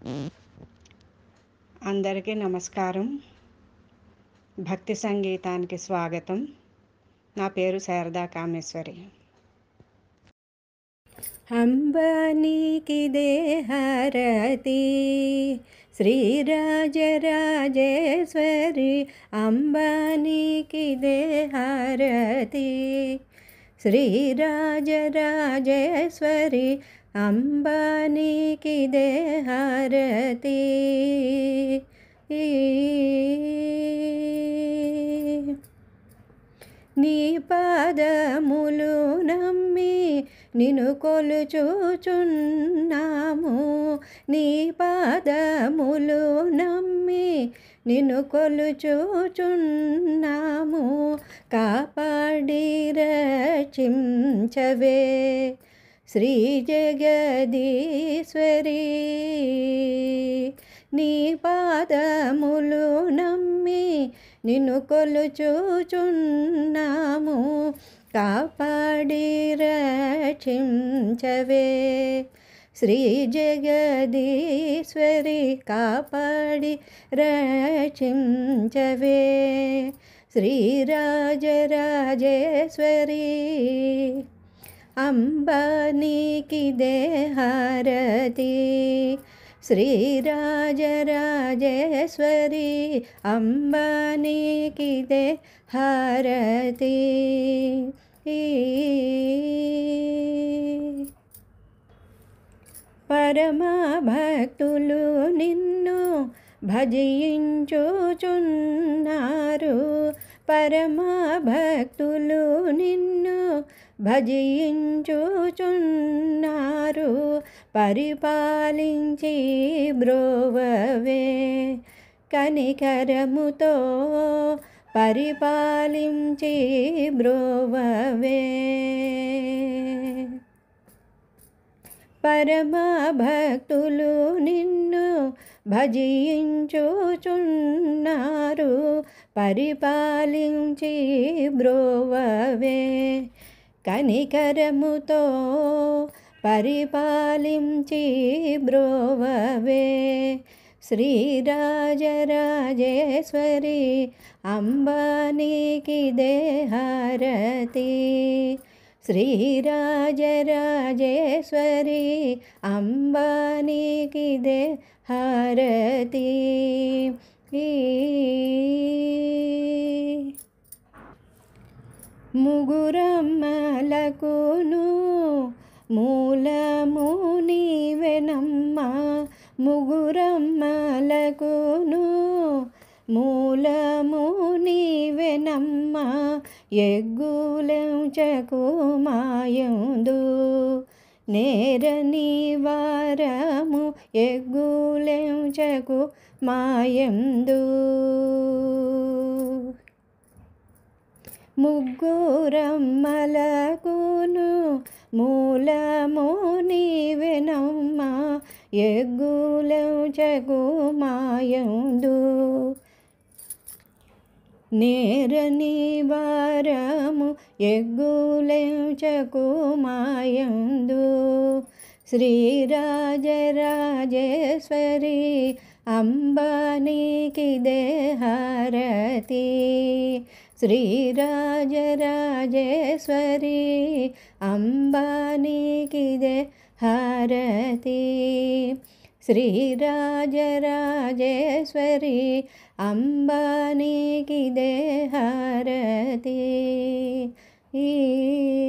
అందరికీ నమస్కారం. భక్తి సంగీతానికి స్వాగతం. నా పేరు శారదా కామేశ్వరి. అంబానీకిదే హారతి శ్రీరాజరాజేశ్వరి, అంబానీకిదే హారతి శ్రీరాజరాజేశ్వరి, అంబానీకిదే హారతి. నీ పాదములు నమ్మి నిన్ను కొలుచుచున్నాము, నీ పాదములు నమ్మి నిన్ను కొలుచుచున్నాము. కాపాడి రక్షించవే శ్రీ జగదీశ్వరి, నీ పాదములు నమ్మి నిన్ను కొలుచుచున్నాము. కాపాడి రక్షించవే శ్రీ జగదీశ్వరి, కాపాడి రక్షించవే శ్రీరాజరాజేశ్వరి, అంబానీకిదే హారతి శ్రీరాజరాజేశ్వరి, అంబానీకిదే హారతి. పరమ భక్తులు నిన్ను భజించుచున్నారు, పరమ భక్తులు నిన్ను భజించుచున్నారు. పరిపాలించి బ్రోవవే కనికరముతో, పరిపాలించి బ్రోవవే. పరమ భక్తులు నిన్ను భజించుచున్నారు, పరిపాలించి బ్రోవవే కనికరముతో, పరిపాలించి బ్రోవవే శ్రీరాజరాజేశ్వరి, అంబానీకిదే హారతి శ్రీరాజరాజేశ్వరి, అంబానీకిదే హారతి. ముగురమ్మలకును మూలము నీవెనమ్మా, ముగురమ్మలకును మూలము నీవెనమ్మా. ఎగ్గులెంచకు మాయందు నేర నివారము, ఎగ్గులెంచకు మాయందు. ముగ్గురమ్మలకును మూలము నీవెనమ్మా, ఎగ్గులెంచకు మాయందు నేర నివారము, ఎగ్గులెంచకు మాయందు. శ్రీరాజరాజేశ్వరి, అంబానీకిదే హారతి శ్రీరాజరాజేశ్వరి, అంబానీకిదే హారతి శ్రీరాజరాజేశ్వరి, అంబానీకిదే హారతి.